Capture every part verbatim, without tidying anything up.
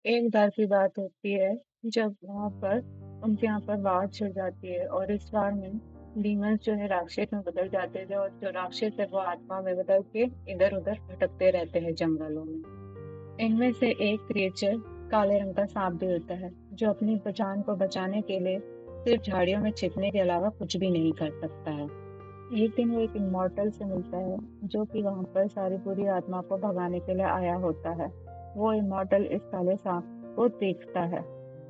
एक बार की बात होती है जब वहाँ पर उनके यहाँ पर बाढ़ छिड़ जाती है और इस बार में डीमंस जो है राक्षस में बदल जाते हैं और जो राक्षस है वो आत्मा में बदल के इधर उधर भटकते रहते हैं जंगलों में। इनमें से एक क्रिएचर काले रंग का सांप भी होता है जो अपनी पहचान को बचाने के लिए सिर्फ झाड़ियों में छिपने के अलावा कुछ भी नहीं कर सकता है। एक दिन वो एक इमॉर्टल से मिलता है जो कि वहां पर सारी बुरी आत्मा को भगाने के लिए आया होता है। वो इमॉर्टल इस काले सांप को देखता है।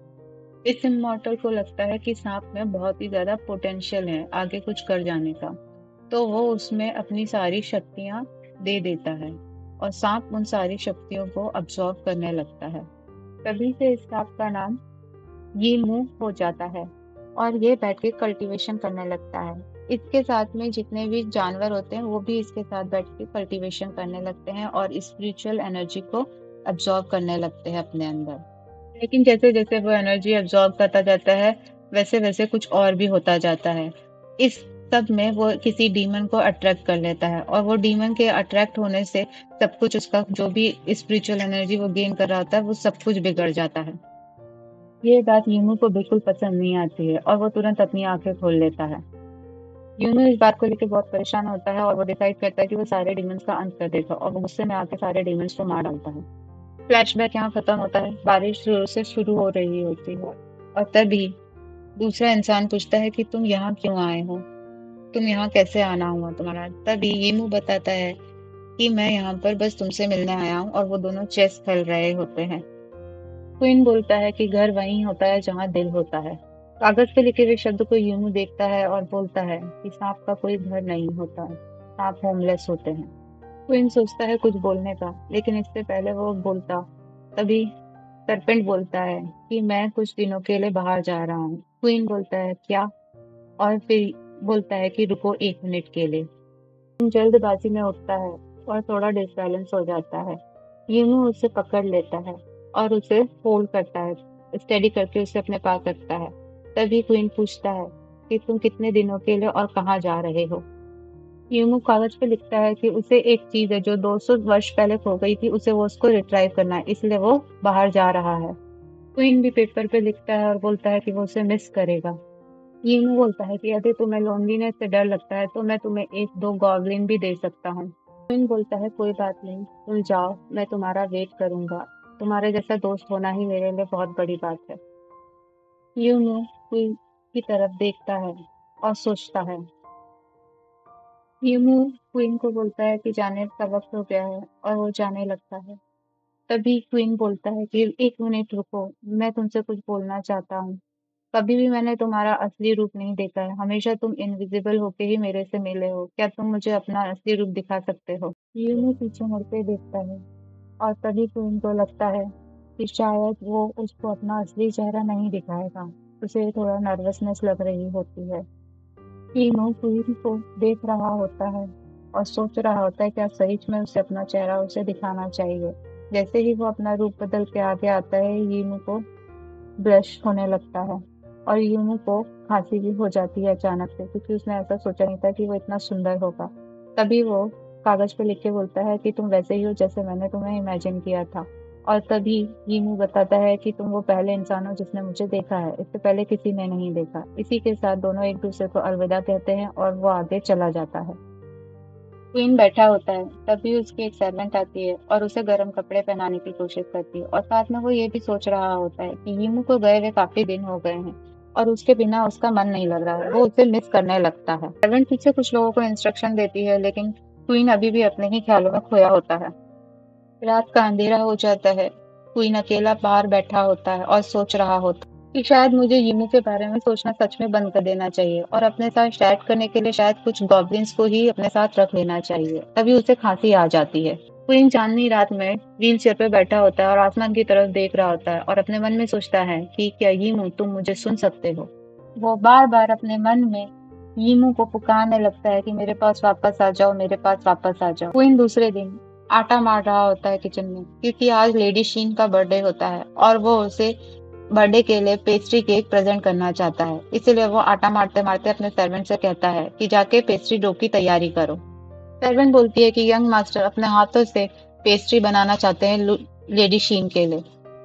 इस इमॉर्टल को लगता है कि सांप में बहुत ही ज्यादा पोटेंशियल है आगे कुछ कर जाने का, तो वो उसमें अपनी सारी शक्तियां दे देता है और सांप उन सारी शक्तियों को अब्सॉर्ब करने लगता है। तभी से इस सांप का नाम ये मुंह हो जाता है और ये बैठ के कल्टीवेशन करने लगता है। इसके साथ में जितने भी जानवर होते हैं वो भी इसके साथ बैठ के कल्टीवेशन करने लगते हैं और स्पिरिचुअल एनर्जी को अब्सॉर्ब करने लगते हैं अपने अंदर। लेकिन जैसे जैसे वो एनर्जी अब्सॉर्ब करता जाता है वैसे वैसे कुछ और भी होता जाता है। इस सब में वो किसी डीमन को अट्रैक्ट कर लेता है और वो डीमन के अट्रैक्ट होने से सब कुछ उसका जो भी स्पिरिचुअल एनर्जी वो गेन कर रहा होता है वो सब कुछ बिगड़ जाता है। ये बात यूनू को बिल्कुल पसंद नहीं आती है और वो तुरंत अपनी आंखें खोल लेता है। यूनू इस बात को लेकर बहुत परेशान होता है और वो डिसाइड करता है कि वो सारे डीमंस का अंत कर देगा और वो गुस्से में आके सारे डीमंस को मार डालता है। फ्लैशबैक यहाँ खत्म होता है, बारिश जोर से शुरू हो रही होती है और तभी दूसरा इंसान पूछता है कि तुम यहाँ क्यों आए हो, तुम यहाँ कैसे आना हुआ तुम्हारा। तभी यीमू बताता है कि मैं यहाँ पर बस तुमसे मिलने आया हूँ और वो दोनों चेस खेल रहे होते हैं। क्वीन बोलता है कि घर वहीं होता है जहाँ दिल होता है। कागज पे लिखे हुए शब्द को यूनू देखता है और बोलता है कि सांप का कोई घर नहीं होता है, सांप होमलेस होते हैं। क्वीन सोचता है कुछ बोलने का, लेकिन इससे पहले वो बोलता तभी सरपेंट बोलता है कि मैं कुछ दिनों के लिए बाहर जा रहा हूँ। क्वीन बोलता है क्या, और फिर बोलता है कि रुको एक मिनट के लिए। जल्दबाजी में उठता है और थोड़ा डिसबैलेंस हो जाता है। यूनू उसे पकड़ लेता है और उसे होल्ड करता है, स्टेडी करके उसे अपने पास रखता है। तभी क्वीन पूछता है कि तुम कितने दिनों के लिए और कहाँ जा रहे हो। यूनू कागज पे लिखता है कि उसे एक चीज है जो दो सौ वर्ष पहले खो गई थी, उसे वो उसको रिट्राइव करना है, इसलिए वो बाहर जा रहा है। क्वीन भी पेपर पे लिखता है और बोलता है कि वो उसे मिस करेगा। यूनू बोलता है कि यदि तुम्हें लोनलीनेस से डर लगता है तो मैं तुम्हें एक दो गॉब्लिन भी दे सकता हूँ। क्वीन बोलता है कोई बात नहीं, तुम जाओ, मैं तुम्हारा वेट करूंगा। तुम्हारे जैसा दोस्त होना ही मेरे लिए बहुत बड़ी बात है। यूनू क्वीन की तरफ देखता है और सोचता है। यूनू क्वीन को बोलता है कि जाने का वक्त हो गया है और वो जाने लगता है। तभी क्वीन बोलता है कि एक मिनट रुको, मैं तुमसे कुछ बोलना चाहता हूँ। कभी भी मैंने तुम्हारा असली रूप नहीं देखा है, हमेशा तुम इनविजिबल होके ही मेरे से मिले हो। क्या तुम मुझे अपना असली रूप दिखा सकते हो? यूनू पीछे मुड़ के देखता है और तभी क्वीन को लगता है कि शायद वो उसको अपना असली चेहरा नहीं दिखाएगा। उसे थोड़ा नर्वसनेस लग रही होती है। यूनू क्वीन को देख रहा होता है और सोच रहा होता है क्या सही में उसे अपना चेहरा उसे दिखाना चाहिए। जैसे ही वो अपना रूप बदल के आगे आता है, यूनू को ब्लश होने लगता है और यूनू को खांसी भी हो जाती है अचानक से, क्योंकि उसने ऐसा सोचा नहीं था कि वो इतना सुंदर होगा। तभी वो कागज पे लिख के बोलता है कि तुम वैसे ही हो जैसे मैंने तुम्हें इमेजिन किया था। और तभी यूनू बताता है कि तुम वो पहले इंसान हो जिसने मुझे देखा है, इससे पहले किसी ने नहीं देखा। इसी के साथ दोनों एक दूसरे को अलविदा कहते हैं और वो आगे चला जाता है। क्वीन बैठा होता है, तभी उसकी एक सर्वेंट आती है और उसे गर्म कपड़े पहनाने की कोशिश करती है और साथ में वो ये भी सोच रहा होता है कि यीमू को गए हुए काफी दिन हो गए हैं और उसके बिना उसका मन नहीं लग रहा है, वो उसे मिस करने लगता है। सर्वेंट पीछे कुछ लोगों को इंस्ट्रक्शन देती है, लेकिन क्वीन अभी भी अपने ही ख्यालों में खोया होता है। रात का अंधेरा हो जाता है। क्वीन अकेला बाहर बैठा होता है और सोच रहा होता है कि शायद मुझे यीमू के बारे में सोचना सच में बंद कर देना चाहिए और अपने साथ चैट करने के लिए शायद कुछ गॉब्लिन्स को ही अपने साथ रख लेना चाहिए। तभी उसे खांसी आ जाती है। क्वीन चांदनी रात में व्हील चेयर पे बैठा होता है और आसमान की तरफ देख रहा होता है और अपने मन में सोचता है कि क्या यीमू तुम मुझे सुन सकते हो। वो बार बार अपने मन में यीमू को पुकारने लगता है कि मेरे पास वापस आ जाओ, मेरे पास वापस आ जाओ। क्वीन दूसरे दिन आटा मार रहा होता है किचन में, क्योंकि आज लेडी शीन का बर्थडे होता है और वो उसे बर्थडे के लिए पेस्ट्री केक प्रेजेंट करना चाहता है। इसीलिए वो आटा मारते मारते अपने सर्वेंट से कहता है कि जाके पेस्ट्री डो की तैयारी करो। सर्वेंट बोलती है कि यंग मास्टर अपने हाथों से पेस्ट्री बनाना चाहते हैं लेडी शीन के लिए।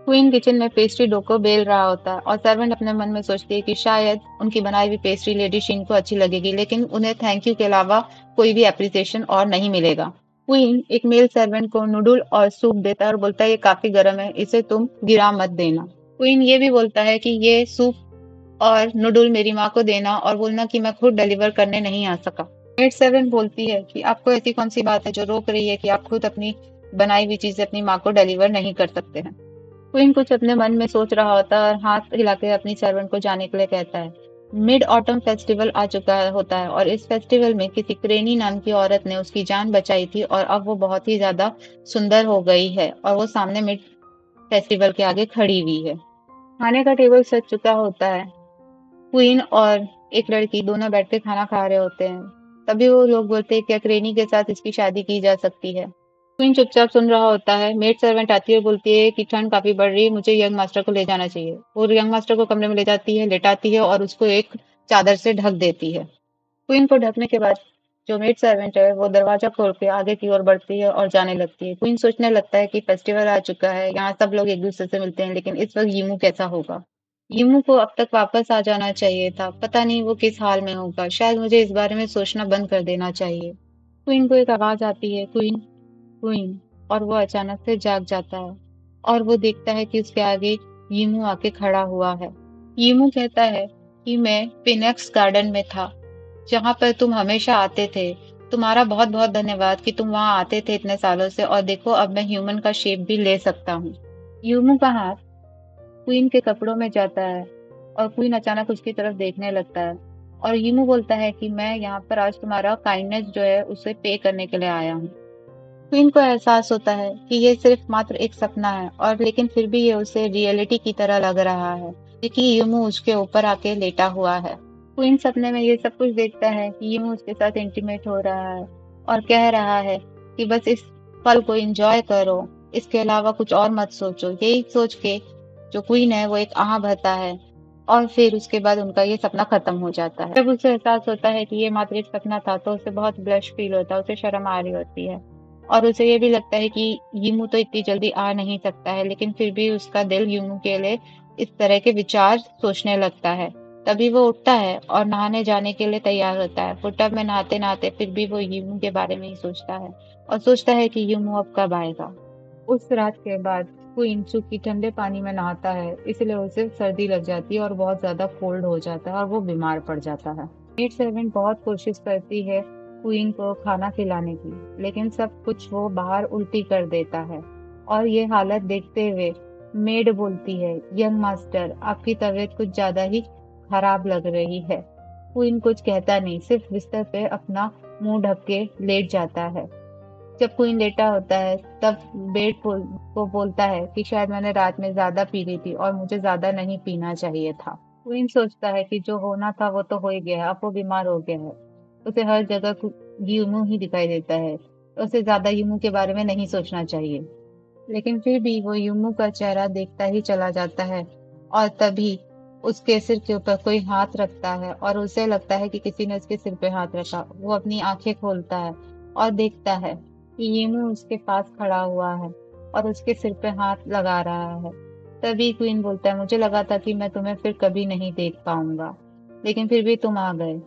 क्वीन किचन में पेस्ट्री डो को बेल रहा होता है और सर्वेंट अपने मन में सोचती है कि शायद उनकी बनाई हुई पेस्ट्री लेडी शीन को अच्छी लगेगी, लेकिन उन्हें थैंक यू के अलावा कोई भी एप्रिसिएशन और नहीं मिलेगा। क्वीन एक मेल सर्वेंट को नूडल और सूप देता है और बोलता है ये काफी गर्म है, इसे तुम गिरा मत देना। क्वीन ये भी बोलता है कि ये सूप और नूडल मेरी माँ को देना और बोलना कि मैं खुद डिलीवर करने नहीं आ सका। मेड सर्वेंट बोलती है कि आपको ऐसी कौन सी बात है जो रोक रही है कि आप खुद अपनी बनाई हुई चीजें अपनी माँ को डिलीवर नहीं कर सकते हैं। क्वीन कुछ अपने मन में सोच रहा होता है और हाथ हिलाकर अपनी सर्वेंट को जाने के लिए कहता है। मिड ऑटम फेस्टिवल आ चुका होता है और इस फेस्टिवल में किसी क्रेनी नाम की औरत ने उसकी जान बचाई थी और अब वो बहुत ही ज्यादा सुंदर हो गई है और वो सामने मिड फेस्टिवल के आगे खड़ी हुई है। खाने का टेबल सज चुका होता है। क्वीन और एक लड़की दोनों बैठ के खाना खा रहे होते हैं। तभी वो लोग बोलते हैं क्या क्रेनी के साथ इसकी शादी की जा सकती है। क्वीन चुपचाप सुन रहा होता है। मेड सर्वेंट आती है और बोलती है कि ठंड काफी बढ़ रही है, मुझे यंग मास्टर को ले जाना चाहिए। वो यंग मास्टर को कमरे में ले जाती है, लेटाती है और उसको एक चादर से ढक देती है। क्वीन को ढकने के बाद जो मेड सर्वेंट है वो दरवाजा खोल के आगे की ओर बढ़ती है और जाने लगती है। क्वीन सोचने लगता है कि फेस्टिवल आ चुका है, यहाँ सब लोग एक दूसरे से मिलते हैं, लेकिन इस वक्त यीमू कैसा होगा। यीमू को अब तक वापस आ जाना चाहिए था, पता नहीं वो किस हाल में होगा। शायद मुझे इस बारे में सोचना बंद कर देना चाहिए। क्वीन को एक आवाज आती है, क्वीन क्वीन, और वो अचानक से जाग जाता है और वो देखता है कि उसके आगे यीमू आके खड़ा हुआ है। यीमू कहता है कि मैं फिनेक्स गार्डन में था, जहाँ पर तुम हमेशा आते थे। तुम्हारा बहुत बहुत धन्यवाद कि तुम वहां आते थे इतने सालों से, और देखो अब मैं ह्यूमन का शेप भी ले सकता हूँ। यीमू का हाथ क्वीन के कपड़ों में जाता है और क्वीन अचानक उसकी तरफ देखने लगता है और यीमू बोलता है कि मैं यहाँ पर आज तुम्हारा काइंडनेस जो है उसे पे करने के लिए आया हूँ। क्वीन को एहसास होता है कि ये सिर्फ मात्र एक सपना है, और लेकिन फिर भी ये उसे रियलिटी की तरह लग रहा है कि यूमू उसके ऊपर आके लेटा हुआ है। क्वीन सपने में ये सब कुछ देखता है कि यूमू उसके साथ इंटीमेट हो रहा है और कह रहा है कि बस इस पल को एंजॉय करो, इसके अलावा कुछ और मत सोचो। यही सोच के जो क्वीन है वो एक आह भरता है और फिर उसके बाद उनका ये सपना खत्म हो जाता है। जब उसे एहसास होता है कि ये मात्र एक सपना था तो उसे बहुत ब्लश फील होता है, उसे शर्म आ रही होती है और उसे ये भी लगता है कि यीमू तो इतनी जल्दी आ नहीं सकता है, लेकिन फिर भी उसका दिल यीमू के लिए इस तरह के विचार सोचने लगता है। तभी वो उठता है और नहाने जाने के लिए तैयार होता है। फुटटब में नहाते नहाते फिर भी वो यीमू के बारे में ही सोचता है और सोचता है कि यीमू अब कब आएगा। उस रात के बाद क्वीन चूंकि ठंडे पानी में नहाता है, इसलिए उसे सर्दी लग जाती है और बहुत ज्यादा कोल्ड हो जाता है और वो बीमार पड़ जाता है। मेड सर्वेंट बहुत कोशिश करती है क्वीन को खाना खिलाने की, लेकिन सब कुछ वो बाहर उल्टी कर देता है और ये हालत देखते हुए मेड बोलती है, यंग मास्टर आपकी तबीयत कुछ ज्यादा ही खराब लग रही है। क्वीन कुछ कहता नहीं, सिर्फ बिस्तर पे अपना मुंह ढक के लेट जाता है। जब क्वीन लेटा होता है तब बेड को बोलता है कि शायद मैंने रात में ज्यादा पी ली थी और मुझे ज्यादा नहीं पीना चाहिए था। क्वीन सोचता है कि जो होना था वो तो हो ही गया है, अब वो बीमार हो गया है। उसे हर जगह यूमू ही दिखाई देता है, तो उसे ज्यादा यूमू के बारे में नहीं सोचना चाहिए। लेकिन फिर भी वो यूमू का चेहरा देखता ही चला जाता है और तभी उसके सिर के ऊपर कोई हाथ रखता है और उसे लगता है कि किसी ने उसके सिर पे हाथ रखा। वो अपनी आंखें खोलता है और देखता है कि यीमू उसके पास खड़ा हुआ है और उसके सिर पे हाथ लगा रहा है। तभी क्वीन बोलता है, मुझे लगा था कि मैं तुम्हें फिर कभी नहीं देख पाऊंगा, लेकिन फिर भी तुम आ गए।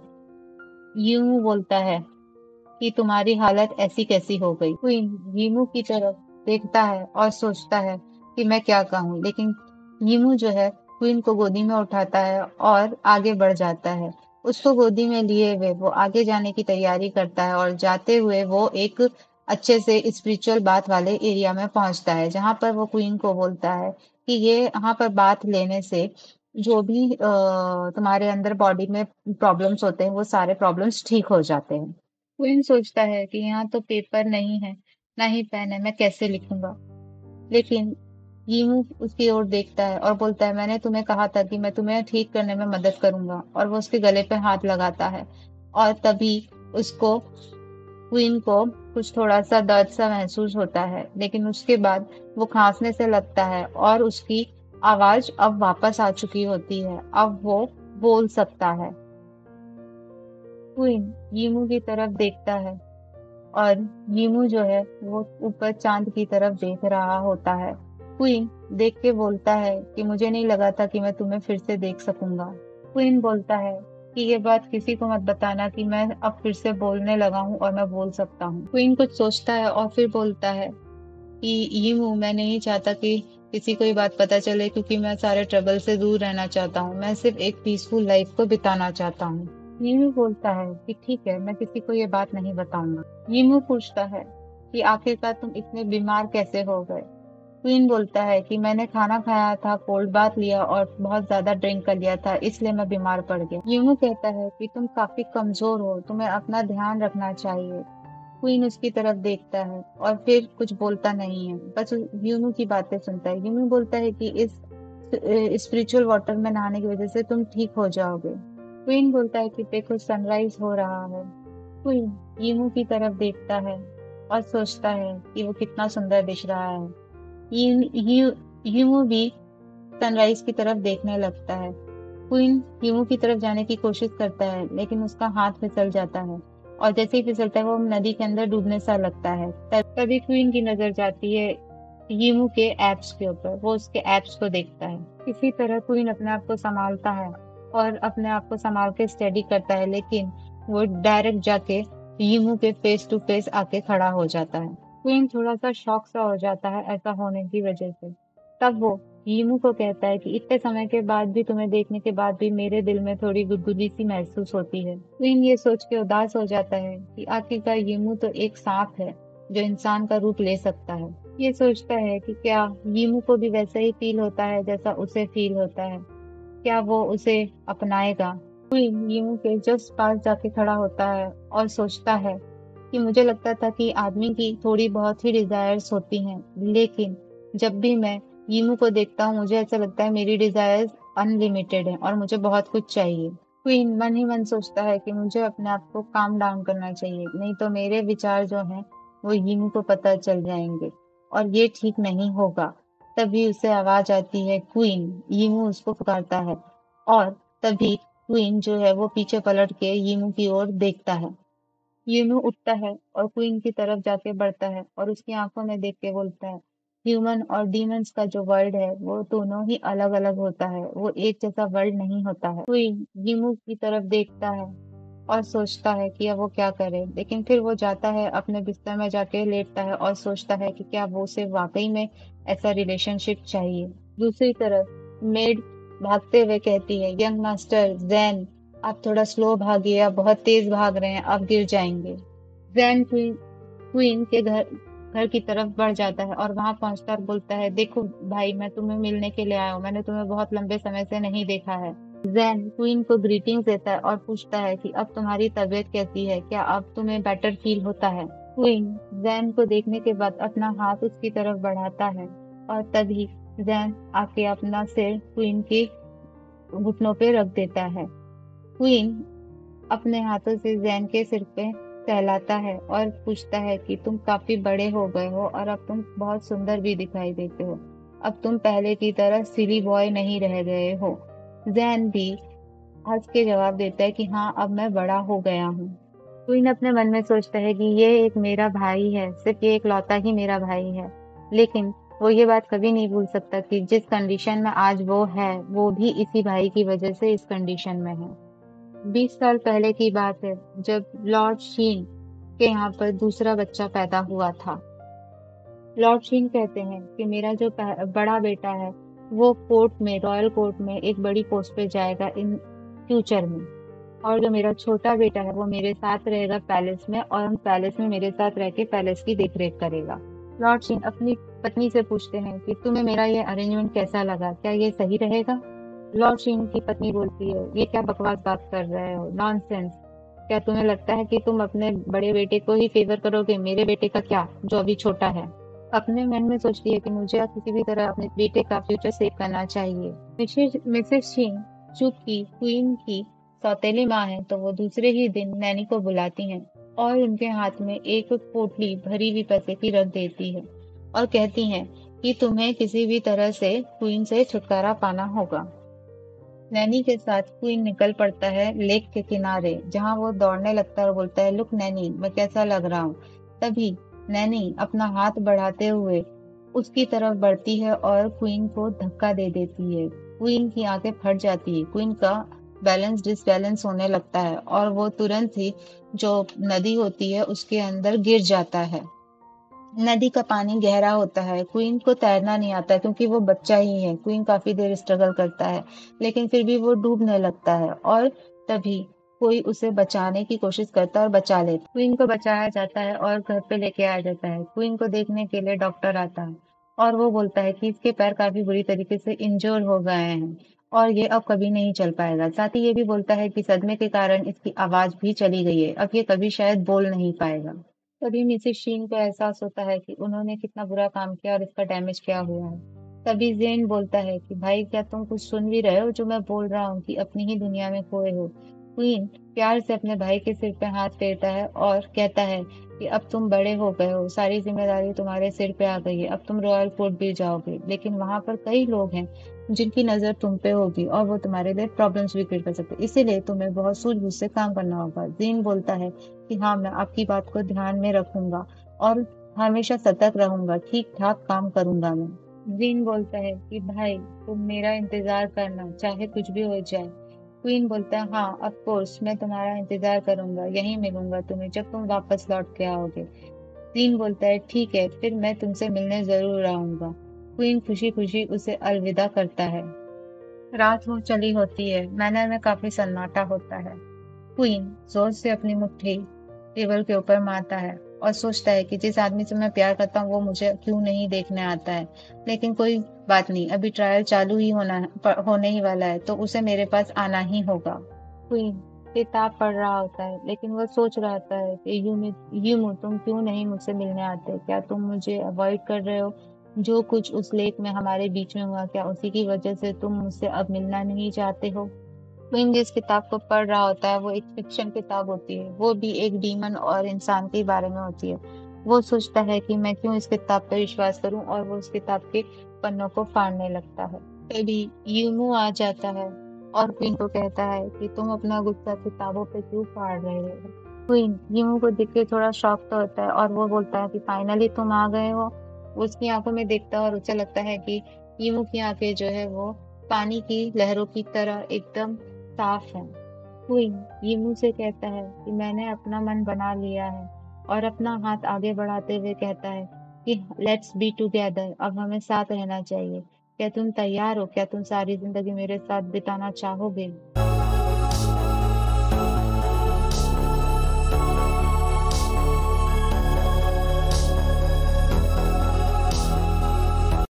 यीमू बोलता है कि तुम्हारी हालत ऐसी कैसी हो गई। क्वीन यीमू की तरफ देखता है और सोचता है कि मैं क्या कहूँ, लेकिन यीमू जो है क्वीन को गोदी में उठाता है और आगे बढ़ जाता है। उसको गोदी में लिए हुए वो आगे जाने की तैयारी करता है और जाते हुए वो एक अच्छे से स्पिरिचुअल बात वाले एरिया में पहुंचता है, जहां पर वो क्वीन को बोलता है कि ये यहाँ पर बात लेने से जो भी अ, तुम्हारे अंदर बॉडी में प्रॉब्लम्स होते हैं वो सारे प्रॉब्लम्स ठीक हो जाते हैं। क्वीन सोचता है कि यहाँ तो पेपर नहीं है, ना ही पेन है, मैं कैसे लिखूंगा। लेकिन यीमू उसकी ओर देखता है और बोलता है, मैंने तुम्हें कहा था कि मैं तुम्हें ठीक करने में मदद करूंगा, और वो उसके गले पे हाथ लगाता है और तभी उसको क्वीन को कुछ थोड़ा सा दर्द सा महसूस होता है, लेकिन उसके बाद वो खांसने से लगता है और उसकी आवाज अब वापस आ चुकी होती है। अब वो बोल सकता है। क्वीन यीमू की तरफ देखता है और यीमू जो है वो ऊपर चांद की तरफ देख रहा होता है क्वीन देख के बोलता है कि मुझे नहीं लगा था कि मैं तुम्हें फिर से देख सकूंगा। क्वीन बोलता है कि ये बात किसी को मत बताना कि मैं अब फिर से बोलने लगा हूँ और मैं बोल सकता हूँ। क्वीन कुछ सोचता है और फिर बोलता है कि यूं मैं नहीं चाहता कि किसी को ये बात पता चले, क्योंकि मैं सारे ट्रबल से दूर रहना चाहता हूँ। मैं सिर्फ एक पीसफुल लाइफ को बिताना चाहता हूँ। यीमू बोलता है कि ठीक है, मैं किसी को ये बात नहीं बताऊंगा। यीमू पूछता है कि आखिरकार तुम इतने बीमार कैसे हो गए। क्वीन बोलता है कि मैंने खाना खाया था, कोल्ड बाथ लिया और बहुत ज्यादा ड्रिंक कर लिया था, इसलिए मैं बीमार पड़ गया। यीमू कहता है कि तुम काफी कमजोर हो, तुम्हें अपना ध्यान रखना चाहिए। क्वीन उसकी तरफ देखता है और फिर कुछ बोलता नहीं है, बस यूनू की बातें सुनता है। यूनू बोलता है कि इस स्पिरिचुअल वाटर में नहाने की वजह से तुम ठीक हो जाओगे। क्वीन बोलता है कि देखो सनराइज हो रहा है। क्वीन यूनू की तरफ देखता है और सोचता है कि वो कितना सुंदर दिख रहा है। यूनू भी सनराइज की तरफ देखने लगता है। क्वीन यूमू की तरफ जाने की कोशिश करता है, लेकिन उसका हाथ फिसल जाता है और जैसे ही फिसलता है वो नदी के अंदर डूबने सा लगता है। तभी क्वीन की नजर जाती है यूमू के एब्स के ऊपर। वो उसके एब्स को देखता है। इसी तरह क्वीन अपने आप को संभालता है और अपने आप को संभाल के स्टडी करता है, लेकिन वो डायरेक्ट जाके यूमू के फेस टू फेस आके खड़ा हो जाता है। क्वीन थोड़ा सा शॉक सा हो जाता है ऐसा होने की वजह से। तब वो यीमू को कहता है कि इतने समय के बाद भी, तुम्हें देखने के बाद भी मेरे दिल में थोड़ी गुदगुदी सी महसूस होती है। क्वीन ये सोच के उदास हो जाता है कि आखिरकार यीमू तो एक सांप है जो इंसान का रूप ले सकता है। ये सोचता है कि क्या यीमू को भी वैसा ही फील होता है जैसा उसे फील होता है, क्या वो उसे अपनाएगा। क्वीन यीमू के जस्ट पास जाके खड़ा होता है और सोचता है कि मुझे लगता था कि आदमी की थोड़ी बहुत ही डिजायर्स होती हैं, लेकिन जब भी मैं यीमू को देखता हूँ मुझे ऐसा लगता है मेरी डिजायर्स अनलिमिटेड है और मुझे बहुत कुछ चाहिए। क्वीन मन ही मन सोचता है कि मुझे अपने आप को काम डाउन करना चाहिए, नहीं तो मेरे विचार जो हैं वो यीमू को पता चल जाएंगे और ये ठीक नहीं होगा। तभी उसे आवाज आती है क्वीन। यीमू उसको पुकारता है और तभी क्वीन जो है वो पीछे पलट के यीमू की ओर देखता है। यूनू उठता है और क्वीन की तरफ जाके बढ़ता है और उसकी आंखों में देख के बोलता है ह्यूमन और डीमंस का जो वर्ल्ड है वो दोनों ही अलग अलग होता है, वो एक जैसा वर्ल्ड नहीं होता है। क्वीन यीमू की तरफ देखता है और सोचता है कि अब वो क्या करे, लेकिन फिर वो जाता है अपने बिस्तर में जाके लेटता है और सोचता है कि क्या वो उसे वाकई में ऐसा रिलेशनशिप चाहिए। दूसरी तरफ मेड भागते हुए कहती है यंग मास्टर जैन, आप थोड़ा स्लो भागिए, आप बहुत तेज भाग रहे हैं, आप गिर जाएंगे। जैन क्वीन क्वीन के घर घर की तरफ बढ़ जाता है और वहां पहुंचकर बोलता है देखो भाई, मैं तुम्हें मिलने के लिए आया हूँ, मैंने तुम्हें बहुत लंबे समय से नहीं देखा है। जैन क्वीन को ग्रीटिंग्स देता है और पूछता है कि अब तुम्हारी तबीयत कैसी है, क्या अब तुम्हें बेटर फील होता है। क्वीन जैन को देखने के बाद अपना हाथ उसकी तरफ बढ़ाता है और तभी जैन आके अपना सिर क्वीन के घुटनों पे रख देता है। क्वीन अपने हाथों से जैन के सिर पे सहलाता है और पूछता है कि तुम काफी बड़े हो गए हो और अब तुम बहुत सुंदर भी दिखाई देते हो, अब तुम पहले की तरह सिली बॉय नहीं रह गए हो। जैन भी हंस के जवाब देता है कि हाँ, अब मैं बड़ा हो गया हूँ। क्वीन अपने मन में सोचता है कि ये एक मेरा भाई है, सिर्फ ये एक लौता ही मेरा भाई है, लेकिन वो ये बात कभी नहीं भूल सकता कि जिस कंडीशन में आज वो है वो भी इसी भाई की वजह से इस कंडीशन में है। बीस साल पहले की बात है जब लॉर्ड शीन के यहाँ पर दूसरा बच्चा पैदा हुआ था। लॉर्ड शीन कहते हैं कि मेरा जो पह- बड़ा बेटा है वो कोर्ट में, रॉयल कोर्ट में एक बड़ी पोस्ट पे जाएगा इन फ्यूचर में, और जो मेरा छोटा बेटा है वो मेरे साथ रहेगा पैलेस में और हम पैलेस में मेरे साथ रह के पैलेस की देखरेख करेगा। लॉर्ड शीन अपनी पत्नी से पूछते हैं कि तुम्हें मेरा ये अरेंजमेंट कैसा लगा, क्या ये सही रहेगा। लॉर्ड शीन की पत्नी बोलती है ये क्या बकवास बात कर रहे हो, नॉनसेंस। क्या तुम्हें लगता है कि तुम अपने बड़े बेटे को ही फेवर करोगे, मेरे बेटे का क्या जो अभी छोटा है। अपने मन में सोचती है कि मुझे अब किसी भी तरह अपने बेटे का फ्यूचर सेव करना चाहिए। मिसेस मिसेस शीन चूंकि क्वीन की सौतेली माँ है तो वो दूसरे ही दिन नैनी को बुलाती हैं और उनके हाथ में एक पोटली भरी हुई पैसे की रख देती है और कहती हैं कि तुम्हें किसी भी तरह से क्वीन से छुटकारा पाना होगा। नैनी के साथ क्वीन निकल पड़ता है लेक के किनारे, जहां वो दौड़ने लगता है और बोलता है लुक नैनी, मैं कैसा लग रहा हूँ। तभी नैनी अपना हाथ बढ़ाते हुए उसकी तरफ बढ़ती है और क्वीन को धक्का दे देती है। क्वीन की आंखें फट जाती है। क्वीन का बैलेंस डिसबैलेंस होने लगता है और वो तुरंत ही जो नदी होती है उसके अंदर गिर जाता है। नदी का पानी गहरा होता है। क्वीन को तैरना नहीं आता क्योंकि वो बच्चा ही है। क्वीन काफी देर स्ट्रगल करता है, लेकिन फिर भी वो डूबने लगता है और तभी कोई उसे बचाने की कोशिश करता है और बचा लेता है। क्वीन को बचाया जाता है और घर पे लेके आया जाता है। क्वीन को देखने के लिए डॉक्टर आता है और वो बोलता है कि इसके पैर काफी बुरी तरीके से इंजोर हो गए हैं और ये अब कभी नहीं चल पाएगा। साथ ही ये भी बोलता है कि सदमे के कारण इसकी आवाज भी चली गई है। अब ये कभी शायद बोल नहीं पाएगा। तभी मिसेस शीन को एहसास होता है कि उन्होंने कितना बुरा काम किया और इसका डैमेज क्या हुआ है। तभी जेन बोलता है कि भाई क्या तुम कुछ सुन भी रहे हो जो मैं बोल रहा हूँ कि अपनी ही दुनिया में खोए हो। क्वीन प्यार से अपने भाई के सिर पे हाथ फेरता है और कहता है कि अब तुम बड़े हो गए हो, सारी जिम्मेदारी तुम्हारे सिर पे आ गई है, अब तुम रॉयल कोर्ट भी जाओगे, लेकिन वहां पर कई लोग हैं जिनकी नजर तुम पे होगी और वो तुम्हारे लिए प्रॉब्लम्स भी क्रिएट कर सकते हैं, इसीलिए तुम्हें बहुत सूझबूझ से काम करना होगा। जीन बोलता है कि हाँ, मैं आपकी बात को ध्यान में रखूंगा और हमेशा सतर्क रहूंगा, ठीक ठाक काम करूंगा मैं। जीन बोलता है कि भाई तुम मेरा इंतजार करना, चाहे कुछ भी हो जाए। क्वीन बोलता है हाँ ऑफ कोर्स, मैं तुम्हारा इंतजार करूंगा, यहीं मिलूंगा तुम्हें जब तुम वापस लौट के आओगे। क्वीन बोलता है ठीक है, फिर मैं तुमसे मिलने जरूर आऊंगा। क्वीन खुशी खुशी उसे अलविदा करता है। रात हो चली होती है। मैनर में काफी सन्नाटा होता है। क्वीन जोर से अपनी मुट्ठी टेबल के ऊपर मारता है और सोचता है कि जिस आदमी से मैं प्यार करता हूँ वो मुझे क्यों नहीं देखने आता है। लेकिन कोई बात नहीं, अभी ट्रायल चालू ही होना है, प- होने ही वाला है, तो उसे मेरे पास आना ही होगा। क्वीन किताब पढ़ रहा होता है, लेकिन वह सोच रहा होता है कि यूमि यूमू तुम क्यों नहीं मुझसे मिलने आते? क्या तुम मुझे अवॉइड कर रहे हो? जो कुछ उस लेक में हमारे बीच में हुआ, क्या उसी की वजह से तुम मुझसे अब मिलना नहीं चाहते हो? क्विन जिस किताब को पढ़ रहा होता है वो एक फिक्शन किताब होती है। वो भी एक डीमन और इंसान के बारे में होती है। वो सोचता है कि मैं क्यों इस किताब पर विश्वास करूं और वो उस किताब के पन्नों को फाड़ने लगता है। तभी यूमू आ जाता है और क्वीन को कहता है कि तुम अपना गुस्सा किताबों पे क्यों फाड़ रहे हो। क्वीन यूमू को देख के थोड़ा शॉक तो होता है और वो बोलता है कि फाइनली तुम आ गए हो। वो उसकी आंखों में देखता है और उसे लगता है कि यूमू की आंखें जो है वो पानी की लहरों की तरह एकदम साफ है। क्वीन यीमू से कहता है कि मैंने अपना मन बना लिया है और अपना हाथ आगे बढ़ाते हुए कहता है कि लेट्स बी टुगेदर, अब हमें साथ रहना चाहिए। क्या तुम तैयार हो? क्या तुम सारी जिंदगी मेरे साथ बिताना चाहोगे?